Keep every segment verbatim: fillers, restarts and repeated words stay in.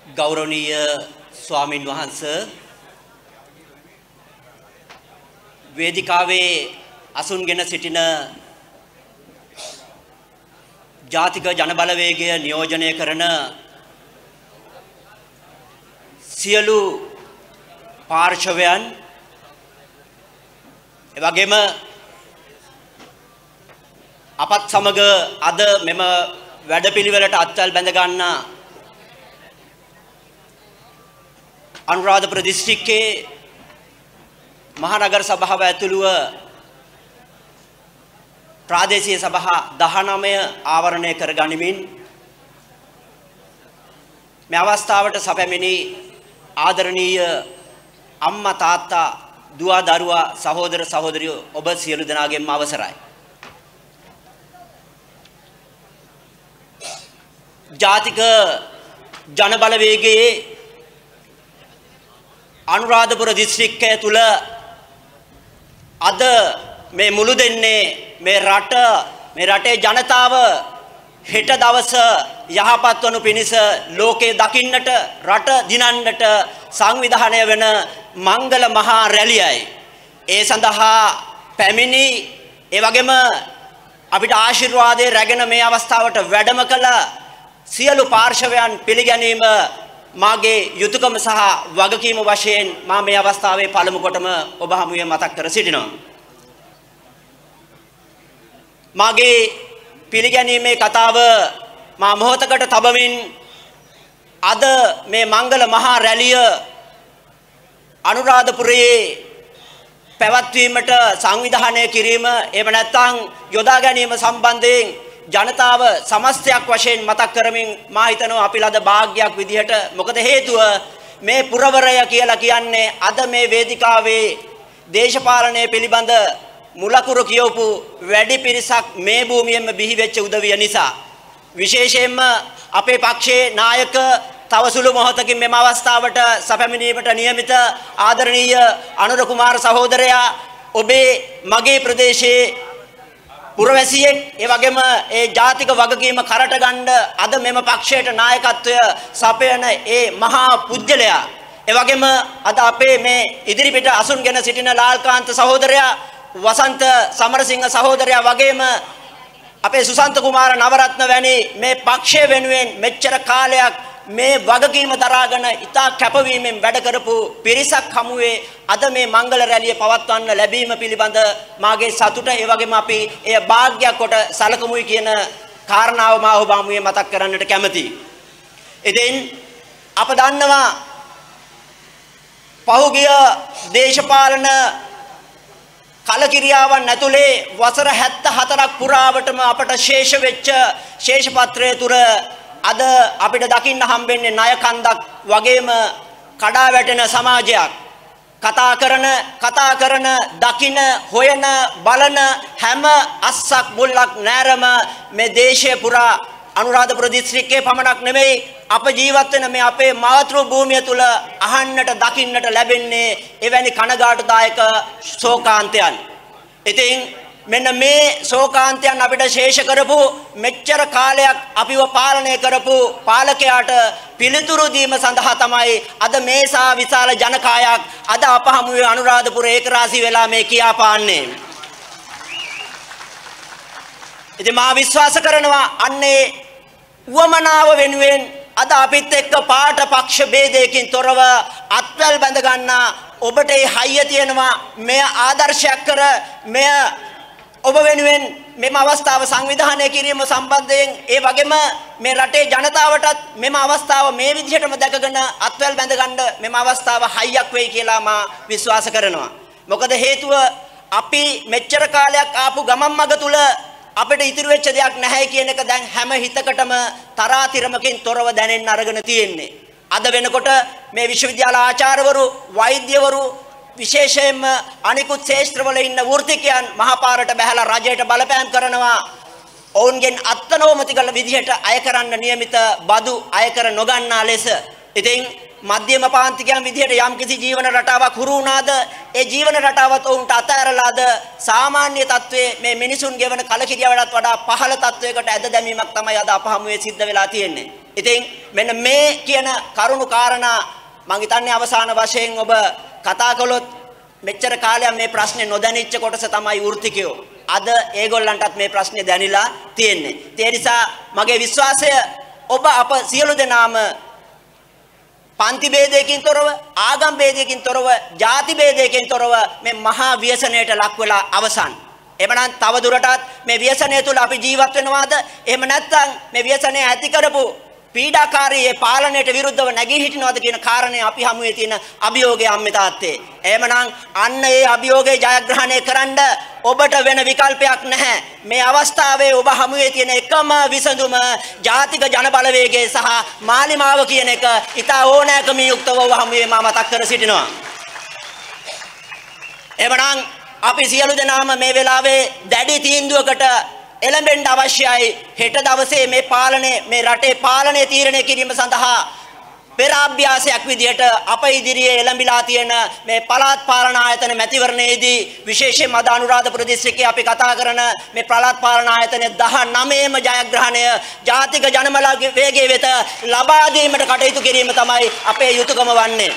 ගෞරවනීය ස්වාමින් වහන්සේ වේදිකාවේ අසුන්ගෙන සිටින ජාතික ජනබලවේගය නියෝජනය කරන සියලු පාර්ශවයන් එවැගේම අපත් සමග අද මෙම වැඩපිළිවෙලට අත්වැල් බැඳ ගන්න අනුරාධපුර දිස්ත්‍රික්කයේ මහනගර සභාව ඇතුළුව ප්‍රාදේශීය සභා දහනවය ආවරණය කර ගනිමින් මේ අවස්ථාවට සැපැමිණි ආදරණීය අම්මා තාත්තා දුව දරුවා සහෝදර සහෝදරියෝ ඔබ සියලු දෙනාගෙන්ම අවසරයි. ජාතික ජනබලවේගයේ අනුරාධපුර දිස්ත්‍රික්කය තුල අද මේ මුළු දෙන්නේ මේ රට මේ රටේ ජනතාව හෙට දවස යහපත් වනු පිණිස ලෝකේ දකින්නට රට දිනන්නට සංවිධානය වෙන මංගල මහා රැළියයි. ඒ සඳහා පැමිණි ඒ වගේම අපිට ආශිර්වාදයේ රැගෙන මේ අවස්ථාවට වැඩම කළ සියලු පාර්ශවයන් පිළිගැනීම මාගේ යුතුයකම සහ වගකීම වශයෙන් මා මේ අවස්ථාවේ පළමු කොටම ඔබ හමුවේ මතක් කර සිටිනවා. මාගේ පිළිගැනීමේ කතාව මා මොහොතකට තබමින් අද මේ මංගල මහා රැළිය අනුරාධපුරයේ පැවැත්වීමට සංවිධානය කිරීම එහෙම නැත්නම් යොදා ගැනීම සම්බන්ධයෙන් ජනතාව සමස්තයක් වශයෙන් මතක් කරමින් මා හිතනවා අපි ලද වාග්යක් විදිහට මොකද හේතුව මේ පුරවරය කියලා කියන්නේ අද මේ වේදිකාවේ දේශපාලනය පිළිබඳ මුලකුරු කියවපු වැඩි පිරිසක් මේ භූමියෙම බිහි වෙච්ච උදවිය නිසා විශේෂයෙන්ම අපේ පක්ෂයේ නායක තවසුළු මොහොතකින් මෙම අවස්ථාවට සැපැමිණීමට නියමිත ආදරණීය අනුර කුමාර සහෝදරයා ඔබේ මගේ ප්‍රදේශයේ පුරවැසියෙක් ඒ වගේම ඒ ජාතික වගකීම කරට ගන්න අද මෙම පක්ෂයට නායකත්වය සපයන ඒ මහා පුජ්‍යලයා ඒ වගේම අද අපේ මේ ඉදිරිපිට අසුන්ගෙන සිටින ලාල්කාන්ත සහෝදරයා වසන්ත සමරසිංහ සහෝදරයා වගේම අපේ සුසන්ත කුමාර නවරත්න වැනි මේ පක්ෂය වෙනුවෙන් මෙච්චර කාලයක් මේ වගකීම දරාගෙන ඉතා කැපවීමෙන් වැඩ කරපු පිරිසක් හමුවේ අද මේ මංගල රැළිය පවත්වන්න ලැබීම පිළිබඳ මාගේ සතුට ඒ වගේම අපි එය වාග්යක් කොට සලකමුයි කියන කාරණාව මා ඔබ හමුවේ මතක් කරන්නට කැමතියි. ඉතින් අප දන්නවා පහුගිය දේශපාලන කලකිරියාවන් ඇතුලේ වසර හැත්තෑ හතරක් පුරාවටම අපට ශේෂ වෙච්ච ශේෂපත්‍රය තුර අද අපිට දකින්න හම්බෙන්නේ ණය කන්දක් වගේම කඩා වැටෙන සමාජයක්. කතා කරන කතා කරන දකින හොයන බලන හැම අස්සක් මුල්ලක් නැරම මේ දේශය පුරා අනුරාධපුර දිස්ත්‍රික්කයේ පමණක් නෙමෙයි අප ජීවත් වෙන මේ අපේ මාතෘ භූමිය තුල අහන්නට දකින්නට ලැබෙන්නේ එවැනි කනගාටුදායක ශෝකාන්තයන්. ඉතින් මෙන්න මේ ශෝකාන්තයන් අපිට ශේෂ කරපු මෙච්චර කාලයක් අපිව පාලනය කරපු පාලකයාට පිළිතුරු දීම සඳහා තමයි අද මේසා විශාල ජනකායක් අද අප හමුවේ අනුරාධපුර ඒකරාශී වෙලා මේ කියාපාන්නේ. ඉතින් මා විශ්වාස කරනවා අන්නේ උවමනාව වෙනුවෙන් අද අපිත් එක්ක පාට පක්ෂ ભેදයකින් තොරව අත්වැල් බැඳ ගන්න ඔබට ඒ හයිය තියෙනවා මෙය ආදර්ශයක් කර මෙය ඔබ වෙනුවෙන් මෙම අවස්ථාව සංවිධානය කිරීම සම්බන්ධයෙන් ඒ වගේම මේ රටේ ජනතාවටත් මෙම අවස්ථාව මේ විදිහටම දැකගෙන අත්වැල් බැඳ ගන්න මෙම අවස්ථාව හයියක් වෙයි කියලා මා විශ්වාස කරනවා. මොකද හේතුව අපි මෙච්චර කාලයක් ආපු ගමන් මඟ තුල අපිට ඉතුරු වෙච්ච දෙයක් නැහැ කියන එක දැන් හැම හිතකටම තරාතිරමකින් තොරව දැනෙන්න අරගෙන තියෙන්නේ. අද වෙනකොට මේ විශ්වවිද්‍යාල ආචාර්යවරු වෛද්‍යවරු විශේෂයෙන්ම අනිකුත් ශාස්ත්‍රවල ඉන්න වෘත්තිකයන් මහපාරට බැහැලා රජයට බලපෑම් කරනවා. ඔවුන්ගෙන් අත්නෝමති කළ විදිහට අය කරන්න නියමිත බදු අය කර නොගන්නා ලෙස. ඉතින් මධ්‍යම පාන්තිකයන් විදිහට යම්කිසි ජීවන රටාවක් හුරු වුණාද ඒ ජීවන රටාවත් ඔවුන්ට අතහැරලාද සාමාන්‍ය තත්වයේ මේ මිනිසුන් ගෙවන කලකිරියාවටත් වඩා පහළ තත්වයකට ඇද දැමීමක් තමයි අද අප හමුවේ සිද්ධ වෙලා තියෙන්නේ. ඉතින් මෙන්න මේ කියන කරුණු කාරණා මම හිතන්නේ අවසාන වශයෙන් ඔබ කතා කළොත් මෙච්චර කාලයක් මේ ප්‍රශ්නේ නොදැනිච්ච කොටස තමයි වෘත්තිකයෝ. අද ඒගොල්ලන්ටත් මේ ප්‍රශ්නේ දැනිලා තියෙන්නේ. ඒ නිසා මගේ විශ්වාසය ඔබ අප සියලු දෙනාම පන්ති ભેදයකින් තොරව, ආගම් ભેදයකින් තොරව, ಜಾති ભેදයකින් තොරව මේ මහා ව්‍යසනයට ලක් වෙලා අවසන්. එමනම් තව දුරටත් මේ ව්‍යසනය තුල අපි ජීවත් වෙනවාද? එහෙම නැත්නම් මේ ව්‍යසනය ඇති කරපු පීඩාකාරී ඒ පාලනයට විරුද්ධව නැගී හිටිනවද කියන කාරණේ අපි හමුවේ තියෙන අභියෝගය අම්මේ තාත්තේ. එහෙමනම් අන්න ඒ අභියෝගය ජයග්‍රහණය කරන්න ඔබට වෙන විකල්පයක් නැහැ. මේ අවස්ථාවේ ඔබ හමුවේ තියෙන එකම විසඳුම ජාතික ජන බලවේගය සහ මාලිමාව කියන එක ඉතා ඕනෑකමින් යුක්තව ඔබ හමුවේ මම මතක් කර සිටිනවා. එහෙමනම් අපි සියලු දෙනාම මේ වෙලාවේ දැඩි තීන්දුවකට එළඹෙන්න අවශ්‍යයි. හෙට දවසේ මේ පාලනය මේ රටේ පාලනය තීරණය කිරීම සඳහා පෙර අභ්‍යාසයක් විදිහට අප ඉදිරියේ එළඹිලා තියෙන මේ පළාත් පාලන ආයතන මැතිවරණයේදී විශේෂයෙන්ම අද අනුරාධපුර දිස්ත්‍රික්කයේ අපි කතා කරන මේ පළාත් පාලන ආයතන දහනවයේම ජයග්‍රහණය ජාතික ජනබල වේගයේ වෙත ලබා දීමට කටයුතු කිරීම තමයි අපේ යුතුයකම වන්නේ.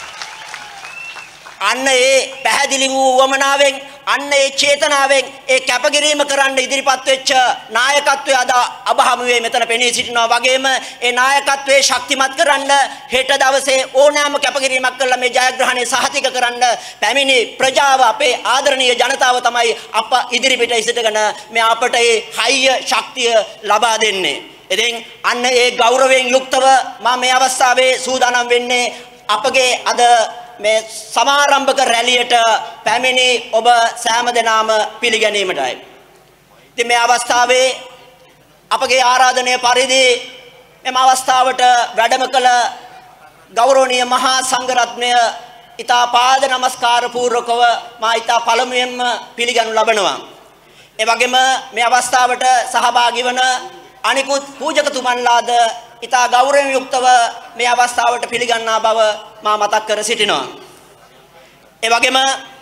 අන්න ඒ පැහැදිලි වූ වමනාවෙන් අන්න ඒ චේතනාවෙන් ඒ කැපකිරීම කරන්න ඉදිරිපත් වෙච්ච නායකත්වයේ අද අබ හමුවේ මෙතන පෙනී සිටිනවා වගේම ඒ නායකත්වයේ ශක්තිමත් කරන්න හෙට දවසේ ඕනෑම කැපකිරීමක් කළා මේ ජයග්‍රහණය සහතික කරන්න පැමිණි ප්‍රජාව අපේ ආදරණීය ජනතාව තමයි අප ඉදිරිපිට ඉසිටගෙන මේ අපට ඒ හයිය ශක්තිය ලබා දෙන්නේ. ඉතින් අන්න ඒ ගෞරවයෙන් යුක්තව මම මේ අවස්ථාවේ සූදානම් වෙන්නේ අපගේ අද මේ සමාරම්භක රැළියට පැමිණි ඔබ සෑම දෙනාම පිළිගැනීමටයි. ඉතින් මේ අවස්ථාවේ අපගේ ආරාධනය පරිදි මෙම අවස්ථාවට වැඩම කළ ගෞරවනීය මහා සංඝරත්නය ඊතා පාද නමස්කාර පූර්වකව මා ඊතා පළමුවෙන්ම පිළිගනු ලබනවා. ඒ වගේම මේ අවස්ථාවට සහභාගී වන අනිකුත් පූජකතුමන්ලාද ඉතා ගෞරවයෙන් යුක්තව මේ අවස්ථාවට පිළිගන්නා බව මා මතක් කර සිටිනවා. ඒ වගේම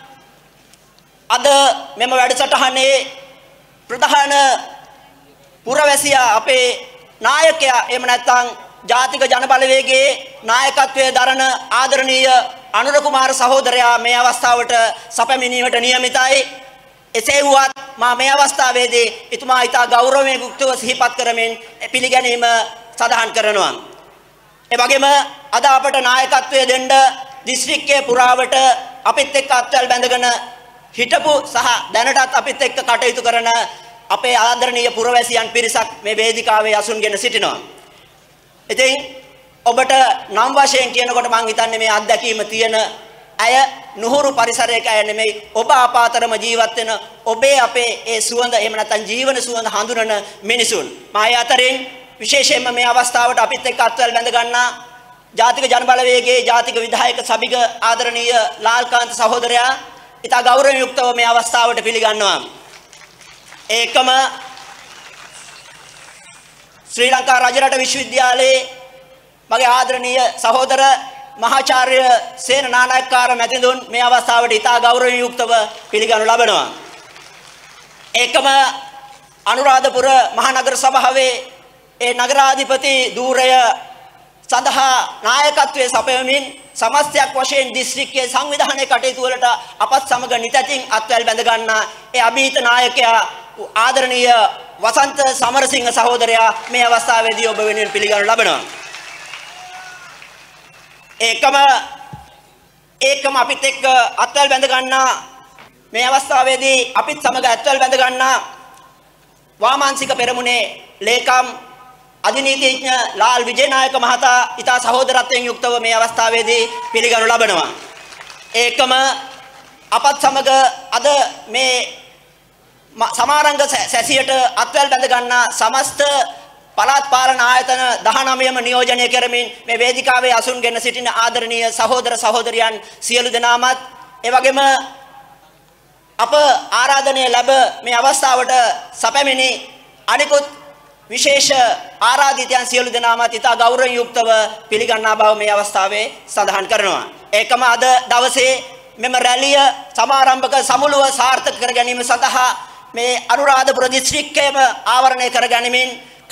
අද මෙම වැඩසටහනේ ප්‍රධාන පුරවැසියා අපේ නායකයා එහෙම නැත්නම් ජාතික ජන බලවේගයේ නායකත්වයේ දරන ආදරණීය අනුර කුමාර සහෝදරයා මේ අවස්ථාවට සැපමිනීමට නියමිතයි. එසේ වුවත් මා මේ අවස්ථාවේදී එතුමා ඊට ගෞරවයෙන් යුක්තව සිහිපත් කරමින් පිළිගැනීම සඳහන් කරනවා. ඒ වගේම අද අපට නායකත්වයේ දෙන්න දිස්ත්‍රික්කයේ පුරාවට අපිත් එක්ක අත්වැල් බැඳගෙන හිටපු සහ දැනටත් අපිත් එක්ක කටයුතු කරන අපේ ආදරණීය පුරවැසියන් පිරිසක් මේ වේදිකාවේ අසුන්ගෙන සිටිනවා. ඉතින් ඔබට නම් වශයෙන් කියනකොට මම හිතන්නේ මේ අත්දැකීම තියෙන අය නුහුරු පරිසරයක අය නෙමෙයි ඔබ අපාතරම ජීවත් වෙන ඔබේ අපේ ඒ සුවඳ එහෙම නැත්නම් ජීවන සුවඳ හඳුනන මිනිසුන්. මා ඒ අතරින් විශේෂයෙන්ම මේ අවස්ථාවට අපිත් එක්ක අත්වැල් බැඳ ගන්නා ජාතික ජන බලවේගයේ ජාතික විධායක සභික ආදරණීය ලාල්කාන්ත සහෝදරයා ඊට ගෞරවයෙන් යුක්තව මේ අවස්ථාවට පිළිගන්නවා. ඒකම ශ්‍රී ලංකා රජරට විශ්වවිද්‍යාලයේ මගේ ආදරණීය සහෝදර මහාචාර්ය සේන නානායක්කාර මැතිතුන් මේ අවස්ථාවට ඉතා ගෞරවයෙන් යුක්තව පිළිගනු ලබනවා. ඒකම අනුරාධපුර මහනගර සභාවේ ඒ නගරාධිපති ධූරය සඳහා නායකත්වයේ සපයමින් සමස්තයක් වශයෙන් දිස්ත්‍රික්කයේ සංවිධානයේ කටයුතු වලට අපත් සමග නිතැතින් අත්වැල් බැඳ ගන්නා ඒ අභීත නායකයා ආදරණීය වසන්ත සමරසිංහ සහෝදරයා මේ අවස්ථාවේදී ඔබ වෙනුවෙන් පිළිගනු ලබනවා. ඒකම ඒකම අපිත් එක්ක අත්වැල් බැඳ ගන්නා මේ අවස්ථාවේදී අපිත් සමග අත්වැල් බැඳ ගන්නා වාමාංශික පෙරමුණේ ලේකම් අධිනීතිඥ ලාල් විජේනායක මහතා ඉතා සහෝදරත්වයෙන් යුක්තව මේ අවස්ථාවේදී පිළිගනු ලබනවා. ඒකම අපත් සමග අද මේ සමාරංග සැසියට අත්වැල් බැඳ ගන්නා සමස්ත පළාත් පාලන ආයතන දහනවයම නියෝජනය කරමින් මේ වේදිකාවේ අසුන්ගෙන සිටින ආදරණීය සහෝදර සහෝදරියන් සියලු දෙනාමත් ඒ වගේම අප ආරාධනය ලැබ මේ අවස්ථාවට සැපැමිණි අනිකුත් විශේෂ ආරාධිතයන් සියලු දෙනාමත් ඉතා ගෞරවයෙන් යුක්තව පිළිගන්නා බව මේ අවස්ථාවේ සඳහන් කරනවා. ඒකම අද දවසේ මෙම රැළිය සමාරම්භක සමුළුව සාර්ථක කර ගැනීම සඳහා මේ අනුරාධපුර දිස්ත්‍රික්කයේම ආවරණය කර ගැනීමෙන්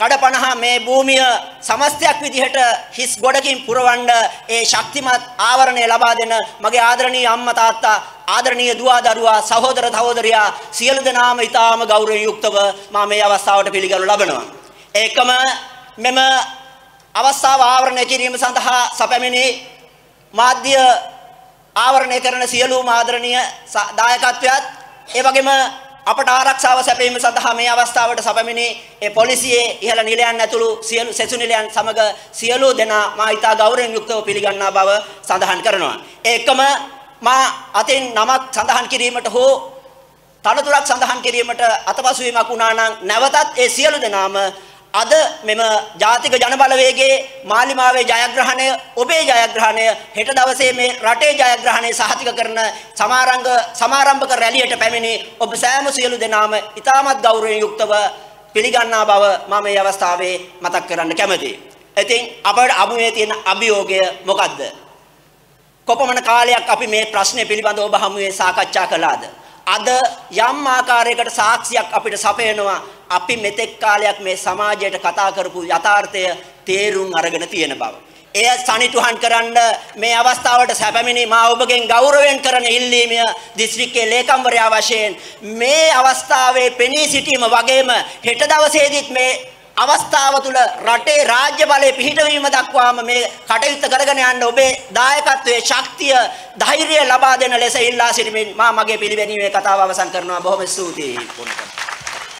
කඩපනහ මේ භූමිය සමස්තයක් විදිහට හිස් ගොඩකින් පුරවන්න ඒ ශක්තිමත් ආවරණය ලබා දෙන මගේ ආදරණීය අම්මා තාත්තා ආදරණීය දුව දරුවා සහෝදර සහෝදරියා සියලු දෙනාම ඊටාම ගෞරවයෙන් යුක්තව මම මේ අවස්ථාවට පිළිගනු ලබනවා. ඒකම මෙම අවස්ථාව ආවරණය කිරීම සඳහා සැපැමිණි මාධ්‍ය ආවරණය කරන සියලුම ආදරණීය දායකත්වයත් ඒ වගේම අපට ආරක්ෂාව සැපයීම සඳහා මේ අවස්ථාවට සැපැමිණි ඒ පොලිසියේ ඉහළ නිලයන් ඇතුළු සියලු සෙසු නිලයන් සමග සියලු දෙනා මා ඊට ගෞරවයෙන් යුක්තව පිළිගන්නා බව සඳහන් කරනවා. ඒකම මා අතින් නමක් සඳහන් කිරීමට හෝ තනතුරක් සඳහන් කිරීමට අතපසුවීමක් වුණා නම් නැවතත් ඒ සියලු දෙනාම අද මෙම ජාතික ජනබලවේගයේ මාලිමාවේ ජයග්‍රහණය ඔබේ ජයග්‍රහණය හෙට දවසේ මේ රටේ ජයග්‍රහණය සහතික කරන සමාරංග සමාරම්භක රැළියට පැමිණි ඔබ සෑම සියලු දෙනාම ඉතාමත් ගෞරවයෙන් යුක්තව පිළිගන්නා බව මම මේ අවස්ථාවේ මතක් කරන්න කැමැතියි. ඉතින් අපට අමුවේ තියෙන අභියෝගය මොකද්ද? කොපමණ කාලයක් අපි මේ ප්‍රශ්නේ පිළිබඳව ඔබ හමුවේ සාකච්ඡා කළාද? අද යම් ආකාරයකට සාක්ෂියක් අපිට සපයනවා අපි මෙතෙක් කාලයක් මේ සමාජයට කතා කරපු යථාර්ථය තේරුම් අරගෙන තියෙන බව. එය සනිටුහන් කරන්න මේ අවස්ථාවට සැපැමිණි මා ඔබගෙන් ගෞරවයෙන් කරන ඉල්ලීමය දිස්ත්‍රික්කයේ ලේකම්වරයා වශයෙන් මේ අවස්ථාවේ පෙනී සිටීම වගේම හෙට දවසේදීත් මේ අවස්ථාව තුළ රටේ රාජ්‍ය බලය පිහිටවීම දක්වාම මේ කටයුත්ත කරගෙන යන්න ඔබේ දායකත්වයේ ශක්තිය ධෛර්යය ලබා දෙන ලෙස ඉල්ලා සිටිමින් මා මගේ පිළිවෙණීමේ කතාව අවසන් කරනවා. බොහොම ස්තුතියි.